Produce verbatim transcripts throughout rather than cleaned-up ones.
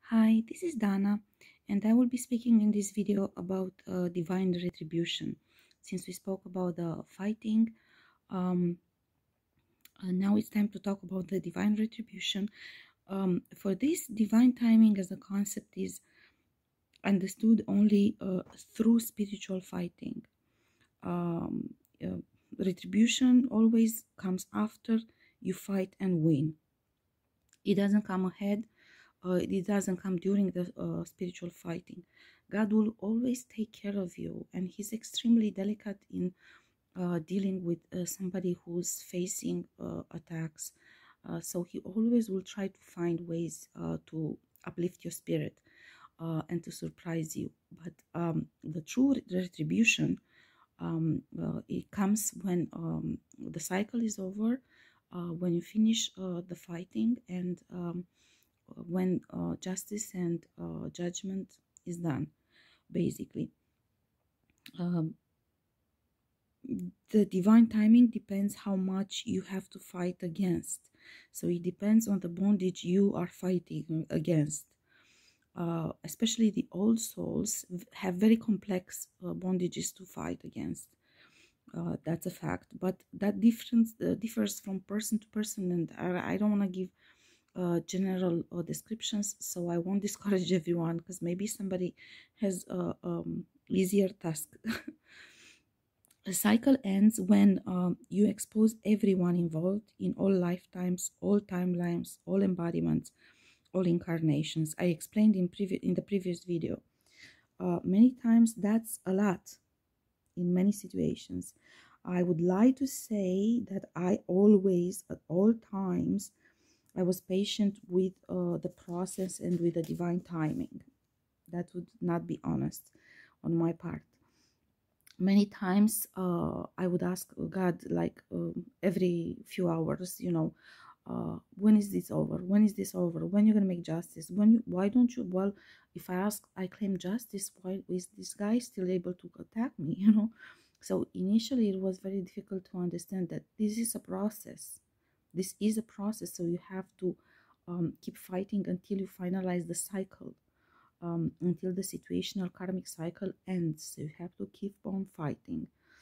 Hi, this is Dana, and I will be speaking in this video about uh, divine retribution. Since we spoke about the fighting, um, uh, now it's time to talk about the divine retribution. Um, for this, divine timing as a concept is understood only uh, through spiritual fighting. Um, uh, Retribution always comes after you fight and win. It doesn't come ahead. Uh, it doesn't come during the uh, spiritual fighting. God will always take care of you, and He's extremely delicate in uh, dealing with uh, somebody who's facing uh, attacks. Uh, so He always will try to find ways uh, to uplift your spirit uh, and to surprise you. But um, the true retribution um, uh, it comes when um, the cycle is over, uh, when you finish uh, the fighting, and um, when uh, justice and uh, judgment is done, basically. Um, the divine timing depends how much you have to fight against. So it depends on the bondage you are fighting against. Uh, especially the old souls have very complex uh, bondages to fight against. Uh, that's a fact, but that difference uh, differs from person to person, and I, I don't want to give uh, general uh, descriptions, so I won't discourage everyone because maybe somebody has a um, easier task. The cycle ends when um, you expose everyone involved in all lifetimes, all timelines, all embodiments, all incarnations. I explained in previous in the previous video. Uh, many times that's a lot in many situations. I would like to say that I always, at all times, I was patient with uh, the process and with the divine timing. That would not be honest on my part. Many times uh, I would ask God, like um, every few hours, you know, uh, when is this over? When is this over? When you're gonna make justice? When you? Why don't you? Well, if I ask, I claim justice. Why is this guy still able to attack me? You know. So initially, it was very difficult to understand that this is a process. This is a process. So you have to um, keep fighting until you finalize the cycle, um, until the situational karmic cycle ends. So you have to keep on fighting.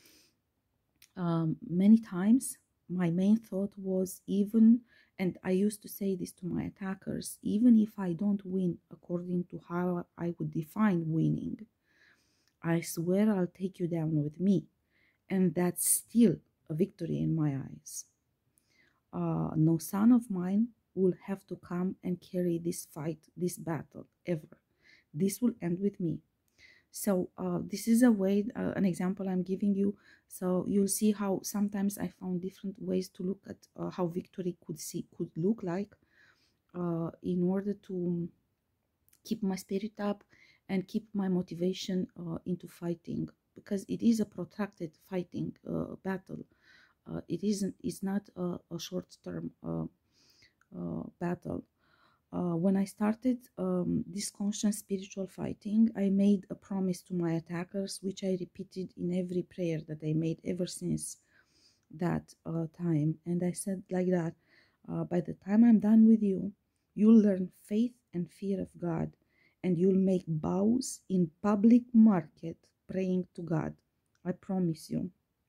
Um, many times, my main thought was even, and I used to say this to my attackers, even if I don't win according to how I would define winning, I swear I'll take you down with me. And that's still a victory in my eyes. Uh, no son of mine will have to come and carry this fight, this battle, ever. This will end with me. So uh, this is a way, uh, an example I'm giving you. So you'll see how sometimes I found different ways to look at uh, how victory could see could look like, uh, in order to keep my spirit up and keep my motivation uh, into fighting, because it is a protracted fighting uh, battle. Uh, it isn't. It's not a, a short-term uh, uh, battle. Uh, when I started um, this conscious spiritual fighting, I made a promise to my attackers, which I repeated in every prayer that I made ever since that uh, time. And I said like that, uh, by the time I'm done with you, you'll learn faith and fear of God, and you'll make bows in public market praying to God. I promise you.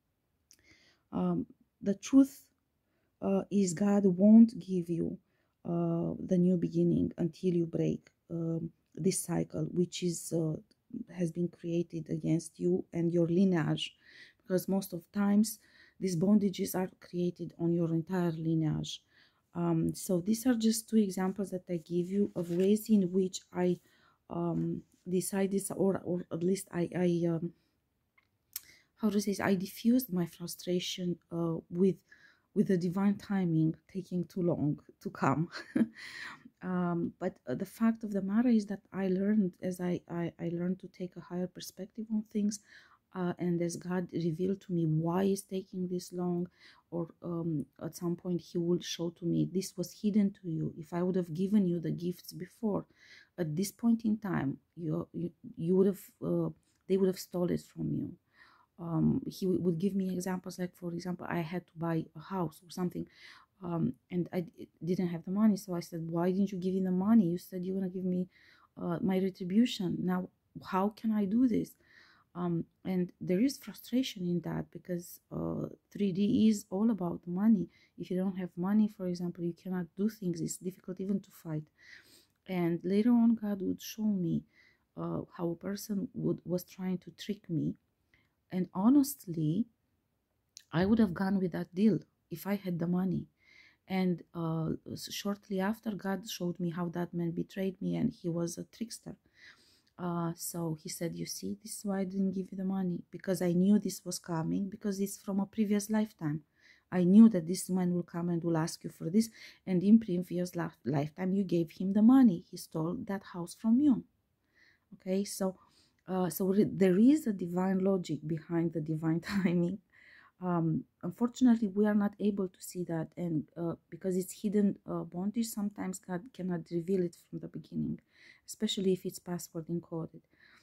Um, the truth uh, is God won't give you uh, the new beginning until you break um, this cycle, which is uh, has been created against you and your lineage, because most of times these bondages are created on your entire lineage. Um, so these are just two examples that I give you of ways in which I um, decided, or or at least I I um, how to say this, I diffused my frustration uh, with with the divine timing taking too long to come. um, but uh, the fact of the matter is that I learned as I, I, I learned to take a higher perspective on things, uh, and as God revealed to me why it's taking this long, or um, at some point He will show to me this was hidden to you. If I would have given you the gifts before, at this point in time, you you, you would have uh, they would have stolen it from you. Um, he would give me examples like, for example, I had to buy a house or something. Um, and I d- didn't have the money. So I said, why didn't you give me the money? You said you're going to give me uh, my retribution. Now, how can I do this? Um, and there is frustration in that because uh, three D is all about money. If you don't have money, for example, you cannot do things. It's difficult even to fight. And later on, God would show me uh, how a person would was trying to trick me. And honestly, I would have gone with that deal if I had the money. And uh, shortly after, God showed me how that man betrayed me, and he was a trickster. Uh, so he said, you see, this is why I didn't give you the money, because I knew this was coming, because it's from a previous lifetime. I knew that this man will come and will ask you for this, and in previous lifetime you gave him the money. He stole that house from you. Okay, so uh, so there is a divine logic behind the divine timing. Um, unfortunately, we are not able to see that, and uh, because it's hidden uh, bondage, sometimes God cannot reveal it from the beginning, especially if it's password encoded.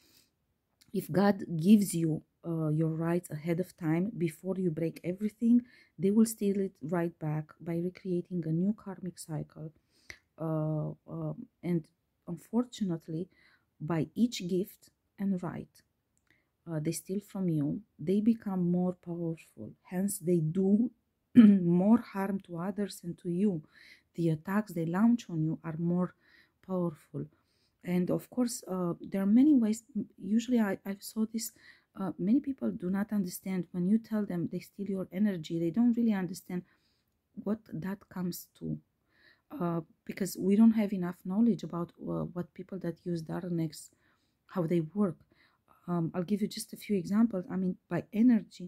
If God gives you uh, your rights ahead of time before you break everything, they will steal it right back by recreating a new karmic cycle. Uh, um, and unfortunately, by each gift and right uh, they steal from you, they become more powerful. Hence, they do more harm to others and to you. The attacks they launch on you are more powerful. And of course, uh, there are many ways. Usually, I, I saw this. Uh, many people do not understand when you tell them they steal your energy. They don't really understand what that comes to. Uh, because we don't have enough knowledge about uh, what people that use darkness, how they work. Um, I'll give you just a few examples. I mean, by energy,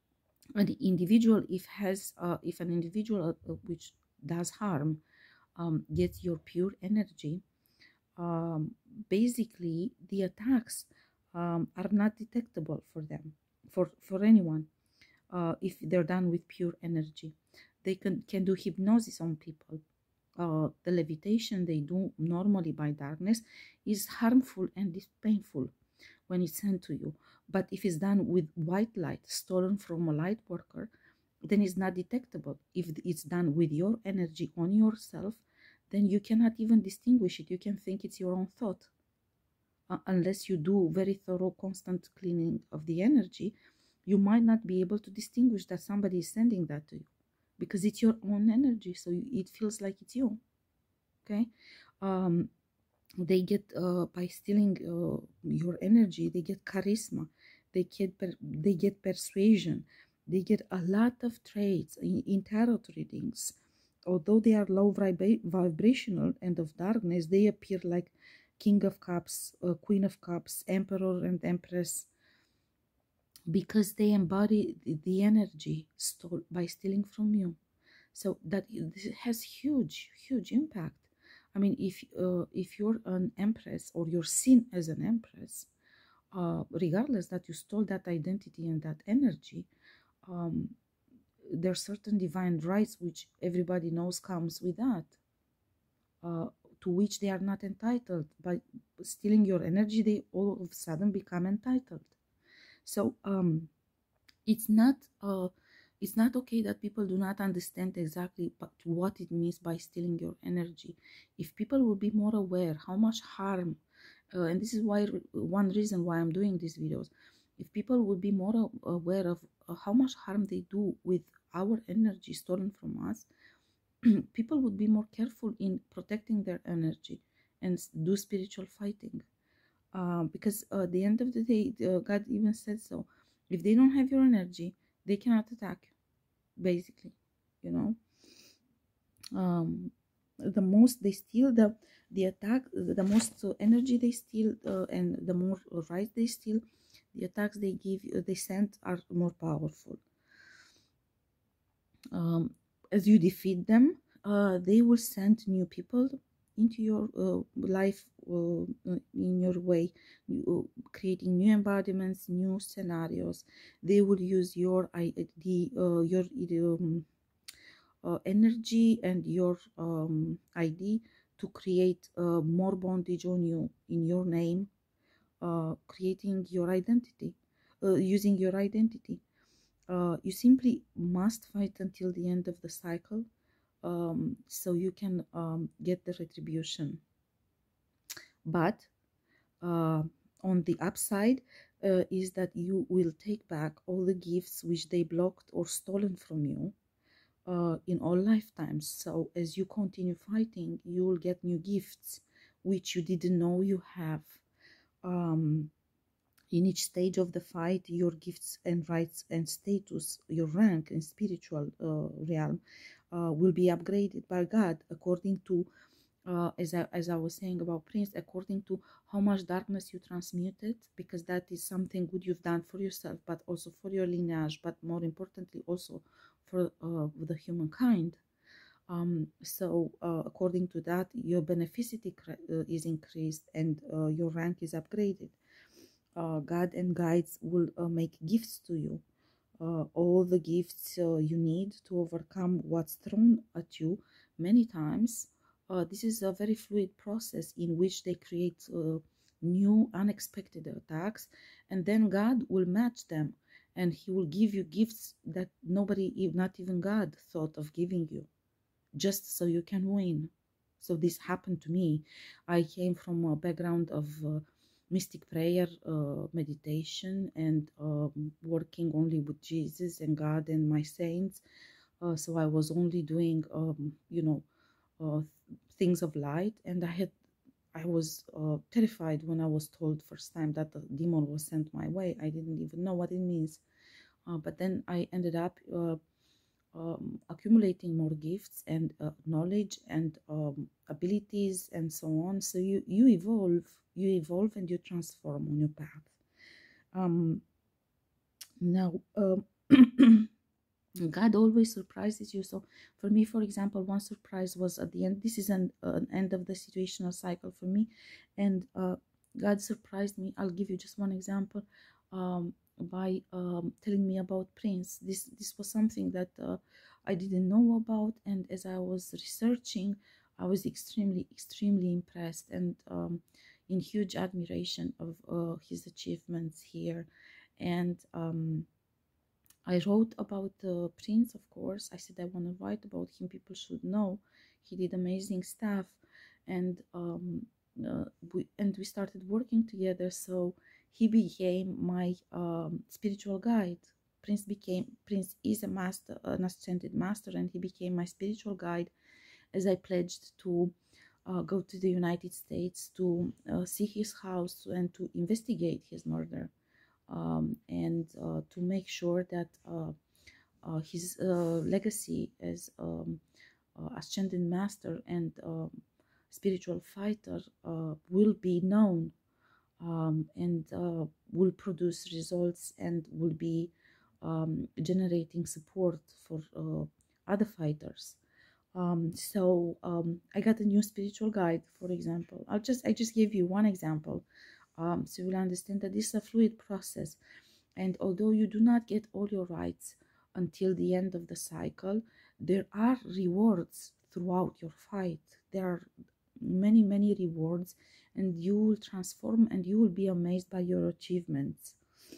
an individual, if has, uh, if an individual uh, which does harm, um, gets your pure energy, um, basically the attacks um, are not detectable for them, for for anyone, uh, if they're done with pure energy. They can can do hypnosis on people. Uh, the levitation they do normally by darkness is harmful and is painful when it's sent to you. But if it's done with white light stolen from a light worker, then it's not detectable. If it's done with your energy on yourself, then you cannot even distinguish it. You can think it's your own thought. Uh, unless you do very thorough, constant cleaning of the energy, you might not be able to distinguish that somebody is sending that to you because it's your own energy. So it feels like it's you. Okay. Um, they get uh, by stealing uh, your energy, they get charisma, they get per they get persuasion, they get a lot of traits in, in tarot readings. Although they are low vibra vibrational and of darkness, they appear like king of cups, uh, queen of cups, emperor and empress, because they embody the, the energy stole by stealing from you. So that this has huge huge impact. I mean, if uh, if you're an empress or you're seen as an empress, uh, regardless that you stole that identity and that energy, um, there are certain divine rights which everybody knows comes with that, uh, to which they are not entitled. By stealing your energy, they all of a sudden become entitled. So um, it's not uh, it's not okay that people do not understand exactly what it means by stealing your energy. If people will be more aware how much harm, uh, and this is why one reason why I'm doing these videos, if people would be more aware of uh, how much harm they do with our energy stolen from us, people would be more careful in protecting their energy and do spiritual fighting. Uh, because uh, at the end of the day, uh, God even said so. If they don't have your energy, they cannot attack you, basically, you know. Um, the most they steal, the the attack, the most uh, energy they steal, uh, and the more right they steal, the attacks they give, uh, they send are more powerful. Um, as you defeat them, uh, they will send new people into your uh, life, uh, in your way, uh, creating new embodiments, new scenarios. They will use your the uh, your um, uh, energy and your um, I D to create uh, more bondage on you in your name, uh, creating your identity, uh, using your identity. Uh, you simply must fight until the end of the cycle, um, so you can um, get the retribution. But uh, on the upside uh, is that you will take back all the gifts which they blocked or stolen from you uh, in all lifetimes. So as you continue fighting, you will get new gifts which you didn't know you have. Um, in each stage of the fight, your gifts and rights and status, your rank in spiritual uh, realm, uh, will be upgraded by God according to, uh, as, I, as I was saying about Prince, according to how much darkness you transmuted, because that is something good you've done for yourself, but also for your lineage, but more importantly also for uh, the humankind. Um, so uh, according to that, your beneficity uh, is increased and uh, your rank is upgraded. Uh, God and guides will uh, make gifts to you. Uh, all the gifts uh, you need to overcome what's thrown at you many times. Uh, this is a very fluid process in which they create uh, new unexpected attacks, and then God will match them, and He will give you gifts that nobody, not even God, thought of giving you, just so you can win. So this happened to me. I came from a background of uh, mystic prayer, uh, meditation, and um, working only with Jesus and God and my saints. Uh, so I was only doing, um, you know, uh, things of light, and I had, I was uh, terrified when I was told first time that the demon was sent my way. I didn't even know what it means, uh, but then I ended up. Uh, um, accumulating more gifts and uh, knowledge and um, abilities and so on. So you you evolve, you evolve, and you transform on your path. Um, now, um, God always surprises you. So for me, for example, one surprise was at the end. This is an, uh, an end of the situational cycle for me, and uh, God surprised me. I'll give you just one example. Um, by um, telling me about Prince. This this was something that uh, I didn't know about, and as I was researching, I was extremely extremely impressed and um, in huge admiration of uh, his achievements here. And um, I wrote about uh, Prince, of course. I said I want to write about him. People should know he did amazing stuff, and um, uh, we and we started working together. So he became my um, spiritual guide. Prince became Prince is a master, an ascended master, and he became my spiritual guide as I pledged to uh, go to the United States to uh, see his house and to investigate his murder. Um, and uh, to make sure that uh, uh, his uh, legacy as um, uh, ascended master and um, spiritual fighter uh, will be known, um, and uh, will produce results and will be um, generating support for uh, other fighters. Um, so um, I got a new spiritual guide, for example. I'll just I just gave you one example, um, so you'll understand that this is a fluid process. And although you do not get all your rights until the end of the cycle, there are rewards throughout your fight. There are many, many rewards, and you will transform and you will be amazed by your achievements.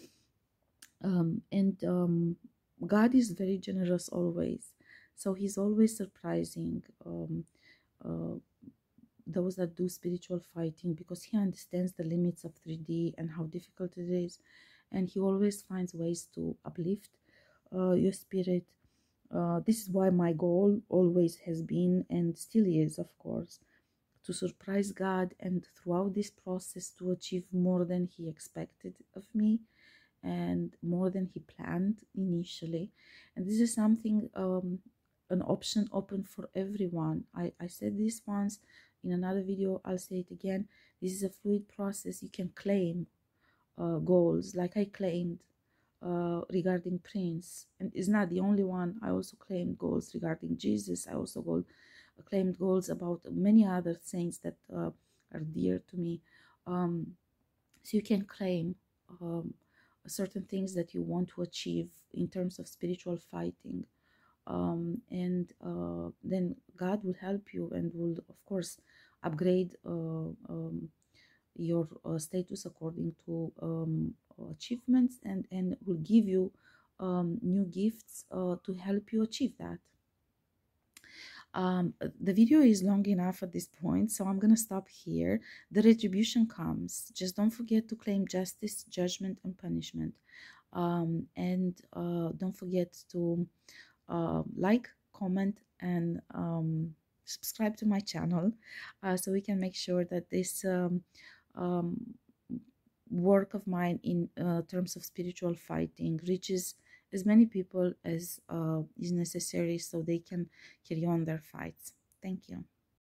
Um, and um, God is very generous always. So He's always surprising um, uh, those that do spiritual fighting, because He understands the limits of three D and how difficult it is. And He always finds ways to uplift uh, your spirit. Uh, this is why my goal always has been, and still is, of course, to surprise God, and throughout this process to achieve more than He expected of me and more than He planned initially. And this is something, um, an option open for everyone. I, I said this once in another video, I'll say it again. This is a fluid process. You can claim uh, goals like I claimed uh, regarding Prince, and is not the only one. I also claimed goals regarding Jesus. I also goal, claimed goals about many other saints that uh, are dear to me. Um, so you can claim um, certain things that you want to achieve in terms of spiritual fighting, um, and uh, then God will help you and will, of course, upgrade uh, um, your uh, status according to um, achievements, and and will give you um, new gifts uh, to help you achieve that. Um, the video is long enough at this point, so I'm gonna stop here. The retribution comes. Just don't forget to claim justice, judgment, and punishment. Um, and uh, don't forget to uh, like, comment, and um, subscribe to my channel, uh, so we can make sure that this um, um, work of mine in uh, terms of spiritual fighting reaches as many people as uh, is necessary, so they can carry on their fights. Thank you.